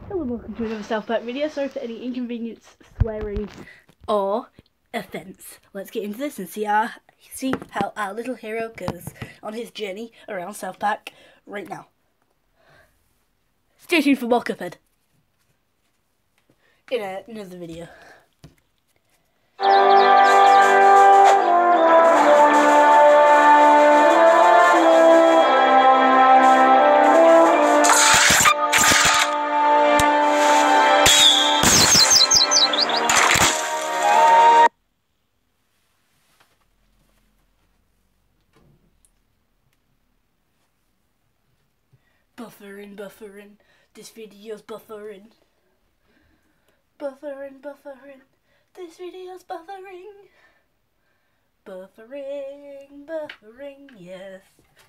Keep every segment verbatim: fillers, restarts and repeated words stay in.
Hello and welcome to another South Park video. Sorry for any inconvenience, swearing, or offence. Let's get into this and see our see how our little hero goes on his journey around South Park right now. Stay tuned for more Cuphead in a, another video. Buffering, buffering, this video's buffering. Buffering, buffering, this video's buffering. Buffering, buffering, yes.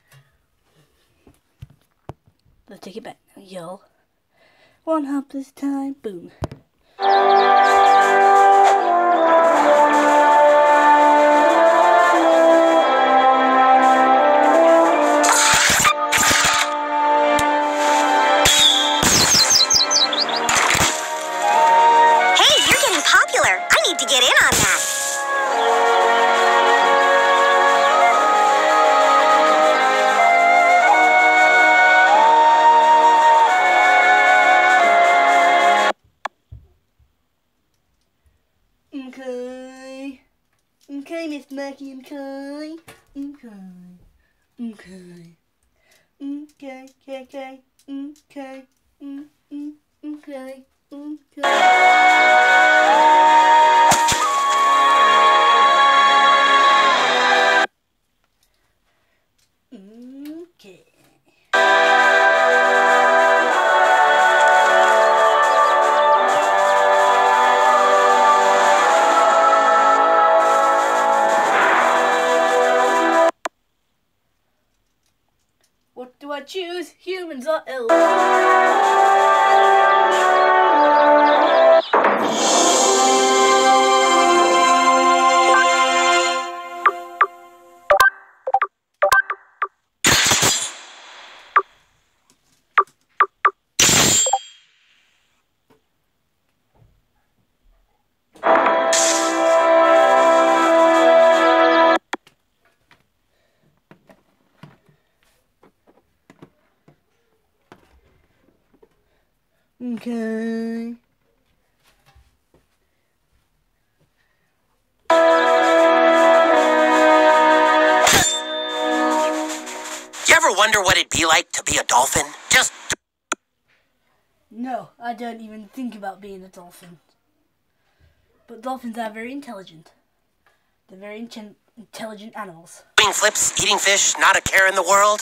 Let's take it back now, y'all. One hop this time, boom. To get in on that. Okay. Okay, Miss Mackie, okay. Okay. Okay. Okay, okay, okay. Okay. Mm, mm, okay. Okay. What do I choose? Humans or elves? Okay. You ever wonder what it'd be like to be a dolphin? Just... No, I don't even think about being a dolphin. But dolphins are very intelligent. They're very in intelligent animals. Doing flips, eating fish, not a care in the world.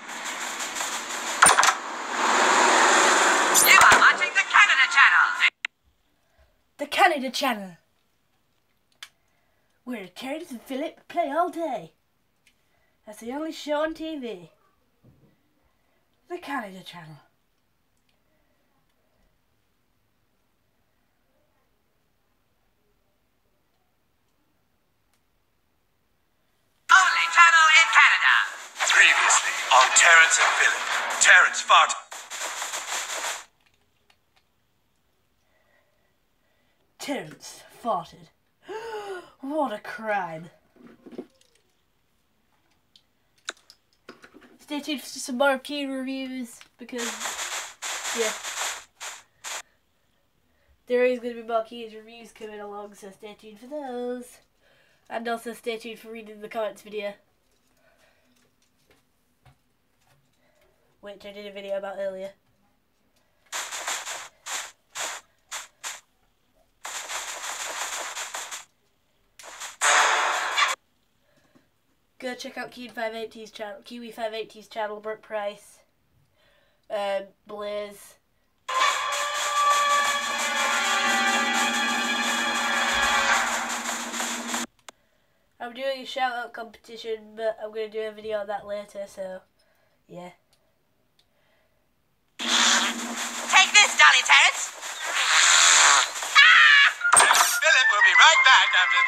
You are watching the Canada Channel. The Canada Channel. Where Terrence and Philip play all day. That's the only show on T V. The Canada Channel. Only channel in Canada. Previously on Terrence and Philip. Terrence fought. Terrence farted. What a crime. Stay tuned for some more Keen reviews because, yeah, there is going to be more Keen reviews coming along, so stay tuned for those. And also stay tuned for reading the comments video, which I did a video about earlier. Go check out Kiwi five eighty's channel, Kiwi five eighty's channel, Brooke Price, um, Blaze. I'm doing a shout out competition, but I'm going to do a video on that later, so yeah. Take this, Dolly Terrence. Philip will be right back after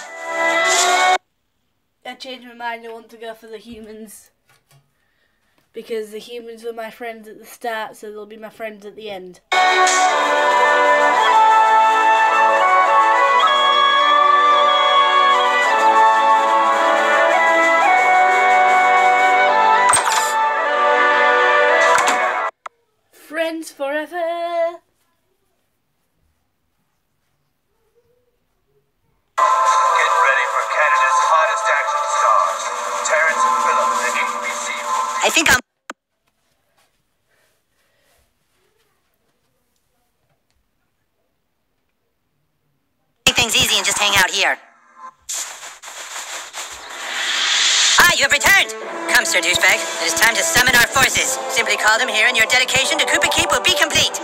these. I changed my mind, I want to go for the humans. because the humans were my friends at the start, so they'll be my friends at the end. Friends forever. Get ready for Canada's hottest action stars, Terrence and Phillip, the A B C movie. I think I'm... Make things easy and just hang out here. Ah, you have returned! Come, Sir Douchebag. It is time to summon our forces. Simply call them here and your dedication to Koopa Keep will be complete.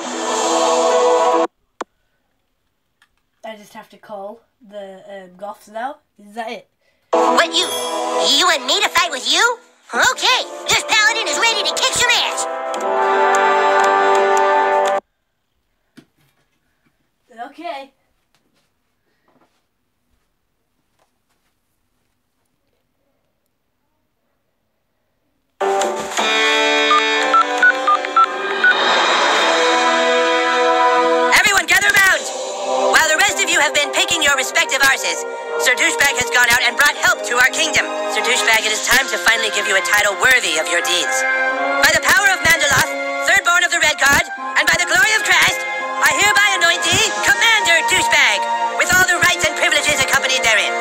I just have to call the um, Goths now. Is that it? What, you... You want me to fight with you? Okay, this paladin is ready to kick some ass. Okay. Everyone gather round! While the rest of you have been picking your respective arses, Sir Douchebag has gone out and brought help to our kingdom. Sir Douchebag, it is time to finally give you a title worthy of your deeds. By the power of Mandaloth, third born of the Red Guard, and by the glory of Christ, I hereby anoint thee Commander Douchebag, with all the rights and privileges accompanied therein.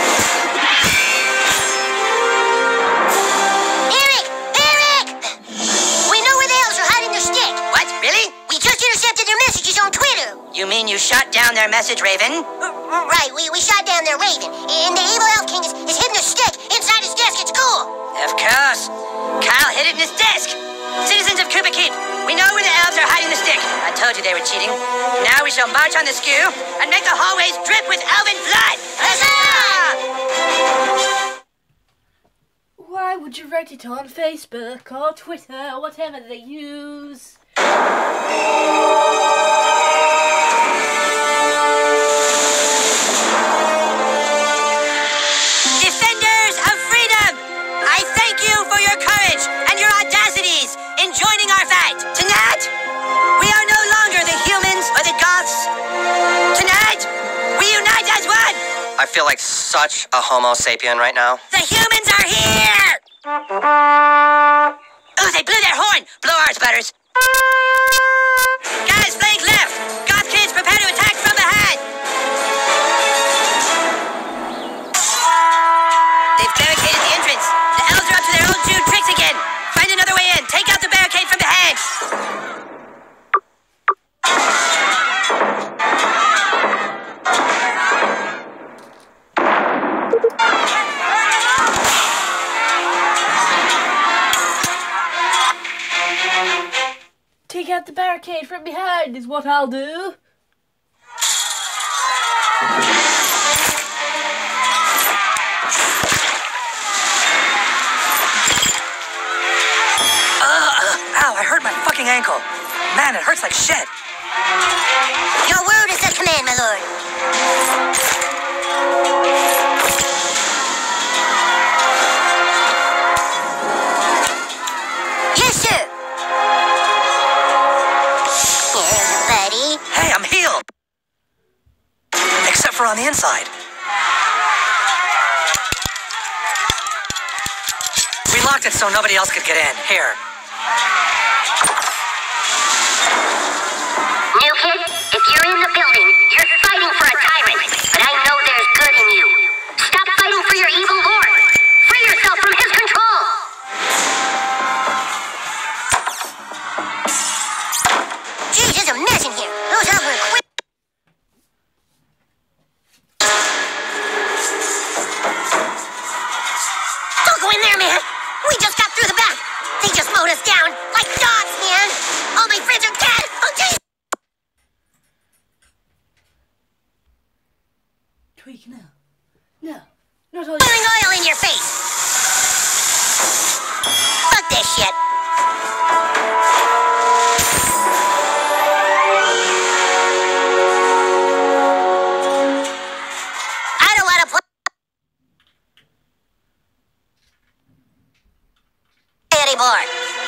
Eric! Eric! We know where the elves are hiding their stick. What? Really? We just intercepted their messages on Twitter. You mean you shot down their message, Raven? Right, we, we shot down their raven, and the evil elf king is, is hidden a stick inside his desk at school. Of course. Kyle hid it in his desk. Citizens of Koopa Keep, we know where the elves are hiding the stick. I told you they were cheating. Now we shall march on the skew and make the hallways drip with elven blood. Huzzah! Why would you write it on Facebook or Twitter or whatever they use? Defenders of freedom, I thank you for your courage and your audacities in joining our fight. Tonight, we are no longer the humans or the goths. Tonight, we unite as one. I feel like such a homo sapien right now. The humans are here! Oh, they blew their horn! Blow ours, Butters. Guys, flank left! Goth kids, prepare to attack from behind! They've barricaded the entrance. The elves are up to their old Jude tricks again. Find another way in. Take out the barricade from behind. Take out the barricade from behind is what I'll do. Ow, I hurt my fucking ankle. Man, it hurts like shit. Your word is a command, my lord. Yes, sir. Here's buddy. Hey, I'm healed. Except for on the inside. We locked it so nobody else could get in. Here. New kid, if you're in the building, you're fighting for a tyrant. But I know there's good in you. Stop fighting for your evil lord. Free yourself from his control. Geez, there's a mess in here. Those elves were quick. Don't go in there, man. We just got through the back. They just mowed us down like dogs, man. All my friends are dead. Oh, geez. Tweak, no. No. Not all Pouring oil in your face. Fuck this shit. I don't want to play anymore.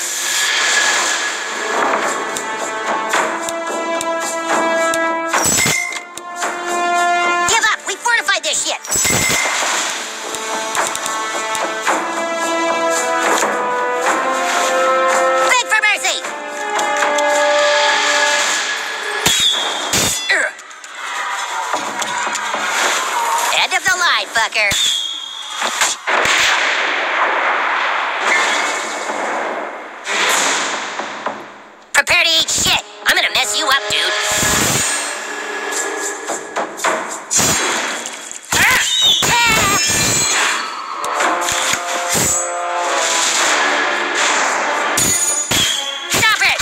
Give up! We fortified this shit! Beg for mercy! Ugh. End of the line, fucker. Prepare to eat shit. I'm gonna mess you up, dude. Stop it!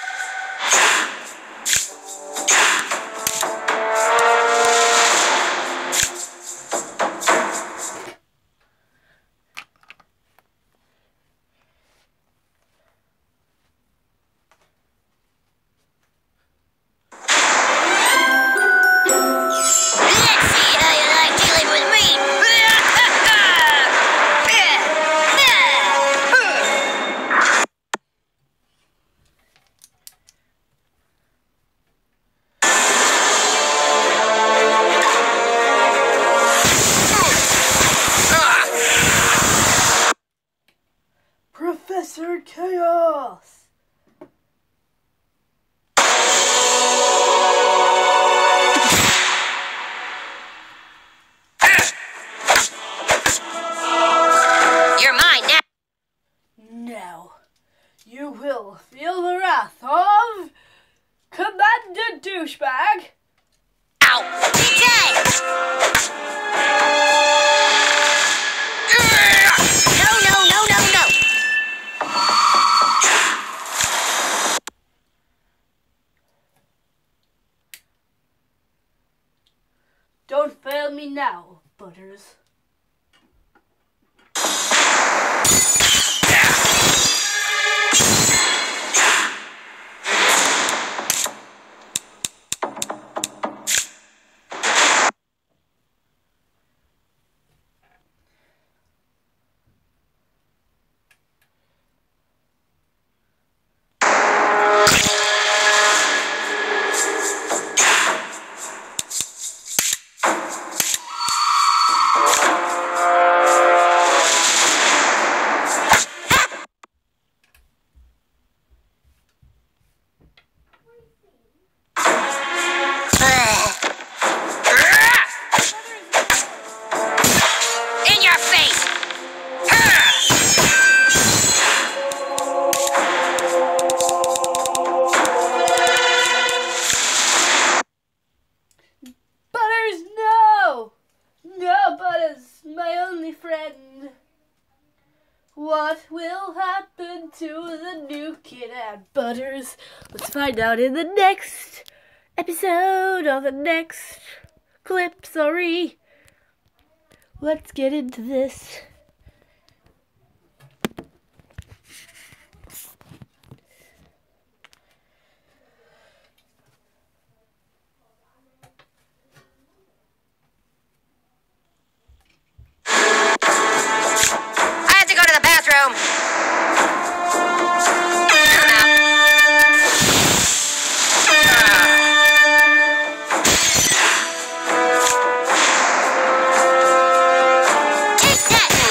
Let's see how you like dealing with me. Professor Chaos! You're mine now. Now, you will feel the wrath of Commander Douchebag. Ow! Be dead! No, no, no, no, no! Don't fail me now, Butters. In your face! Butters, no! No, Butters, my only friend. What will happen to the new kid at Butters? Let's find out in the next episode or the next clip, sorry. Let's get into this. I have to go to the bathroom. Take that!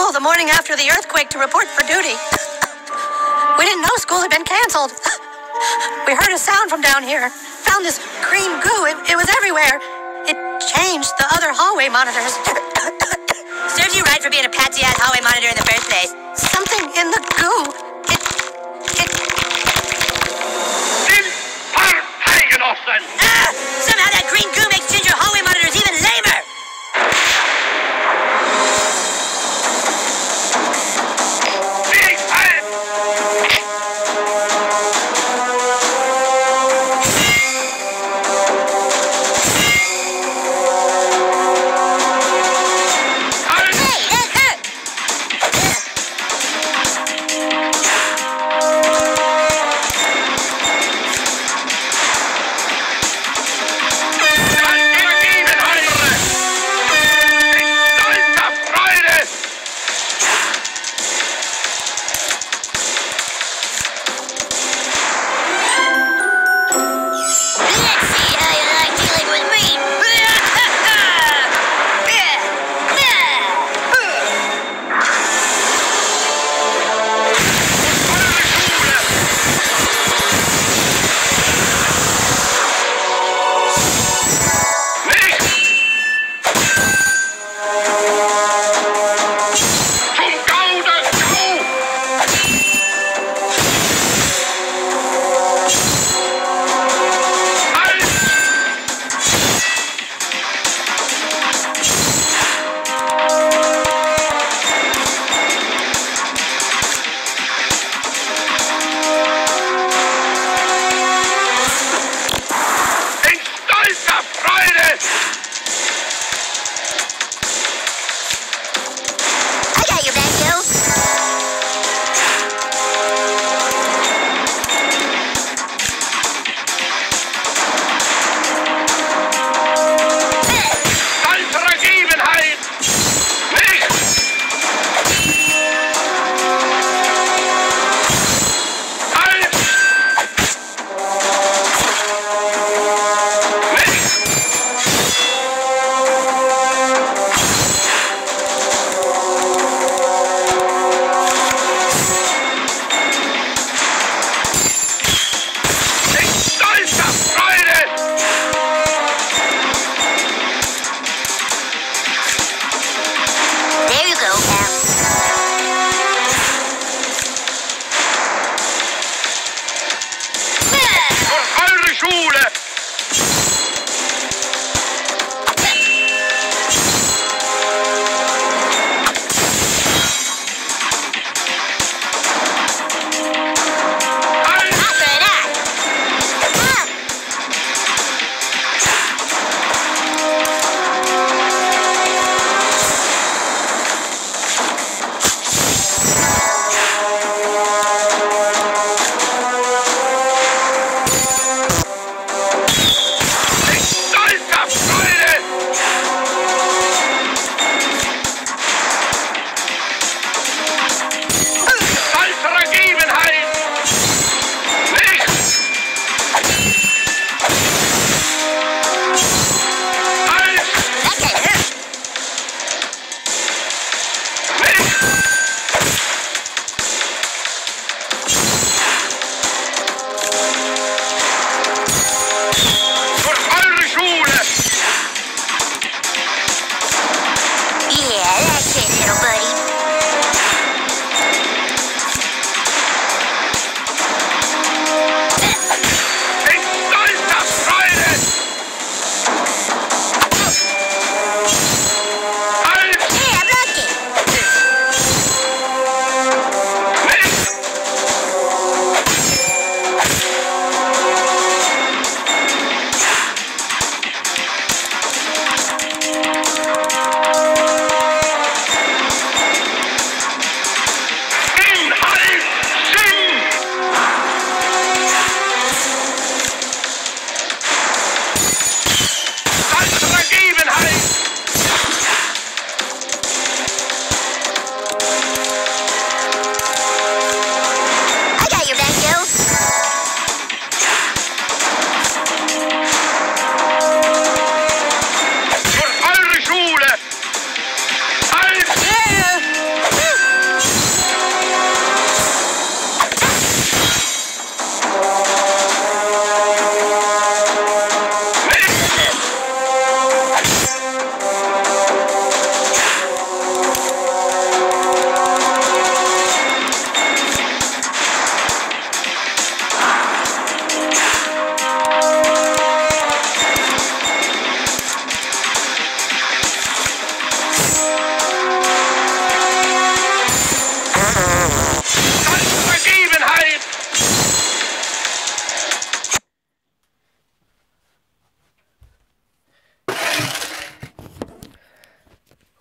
school the morning after the earthquake to report for duty. We didn't know school had been canceled. We heard a sound from down here. Found this green goo. It, it was everywhere. It changed the other hallway monitors. Serves you right for being a patsy-ass hallway monitor in the first place. Something in the goo. It... It... Ah! Somehow that green goo makes ginger hallway monitors even lamer!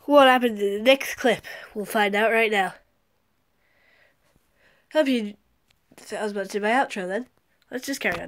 What happened in the next clip? We'll find out right now. Hope you... I was about to do my outro then. Let's just carry on.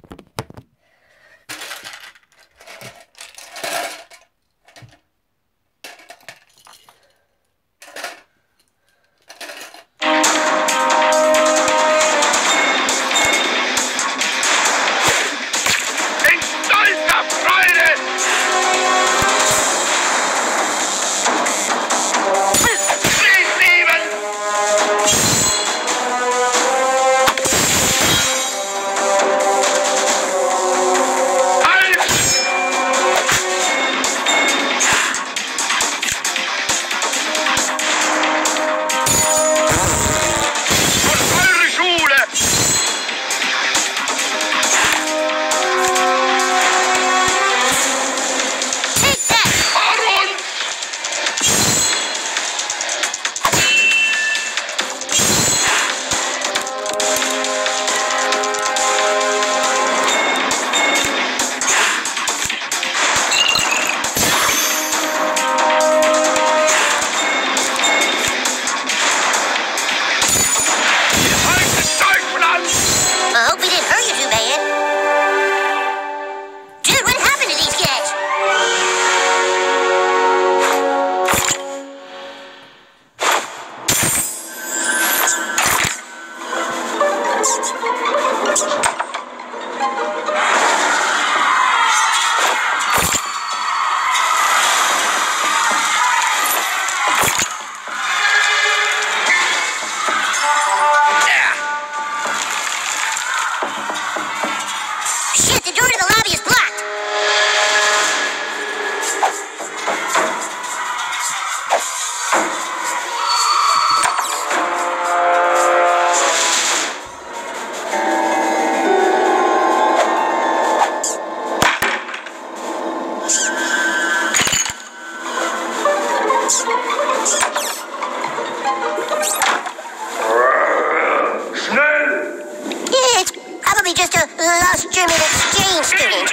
lost German exchange student.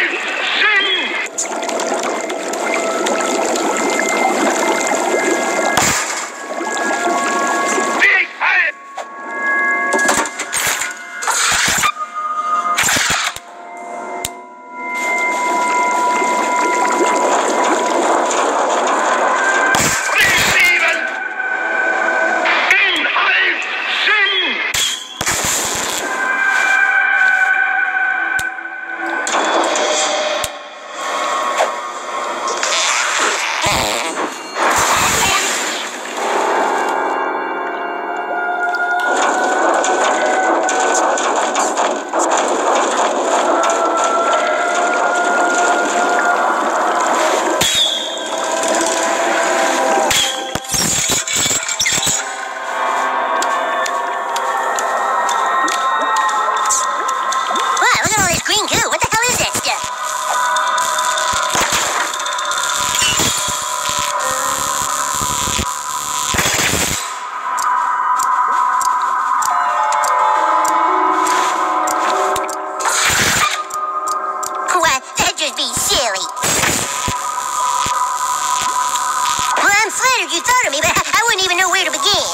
You thought of me, but I wouldn't even know where to begin.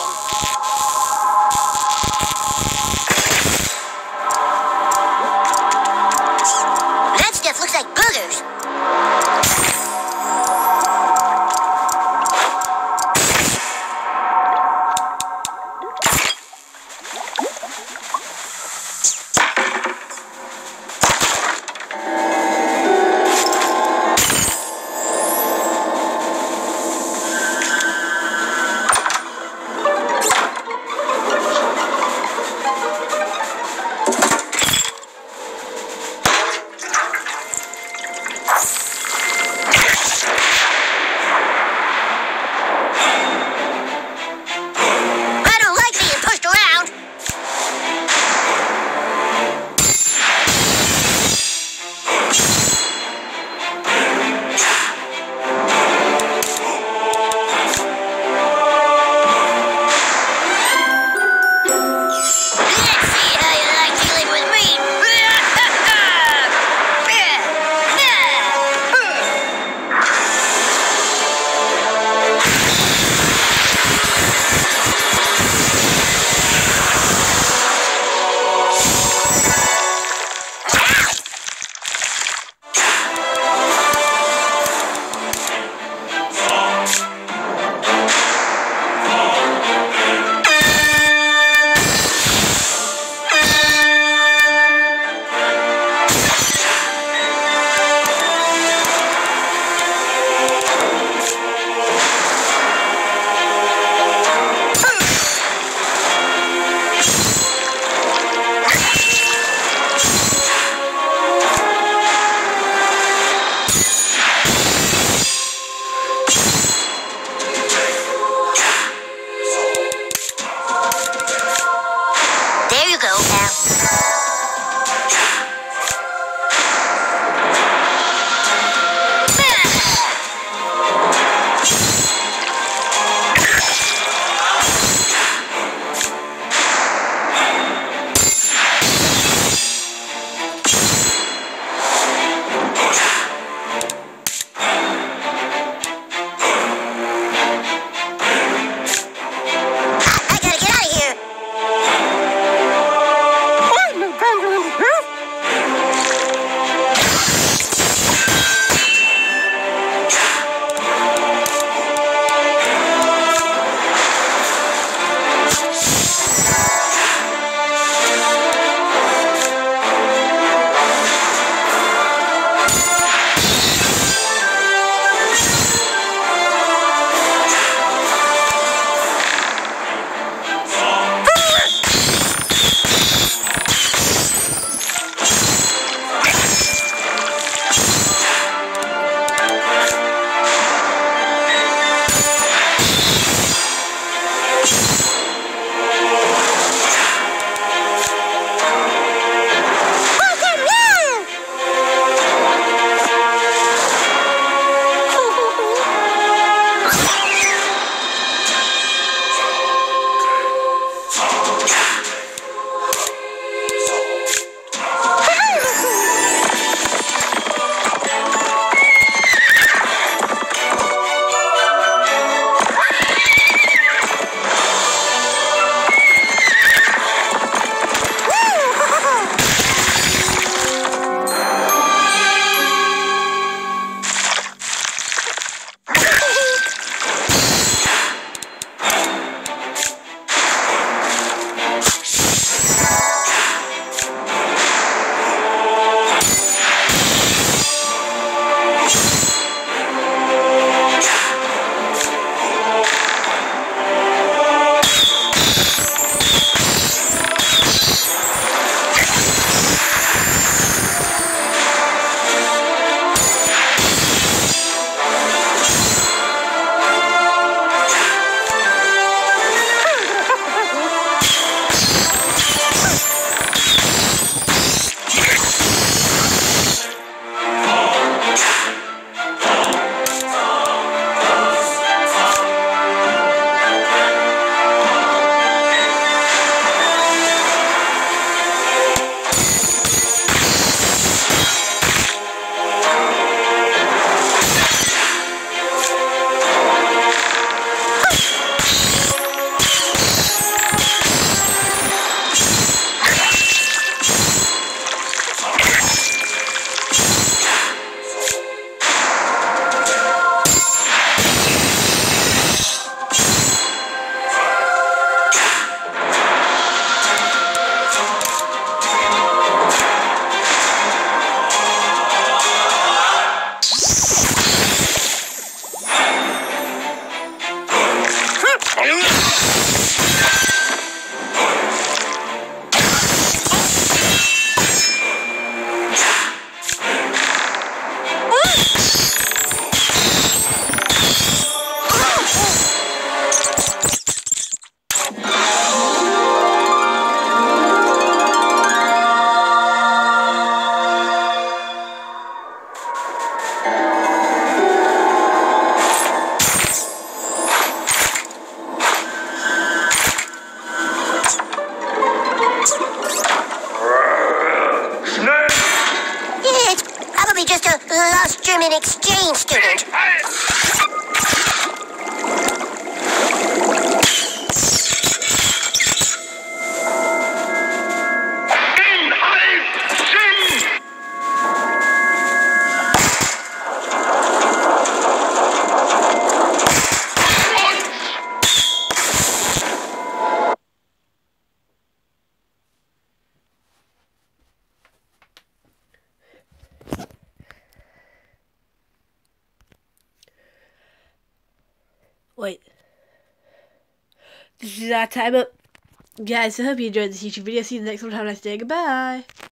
That stuff looks like boogers. Wait. This is our time up. Guys, I hope you enjoyed this YouTube video. See you in the next one. Have a nice day. Goodbye.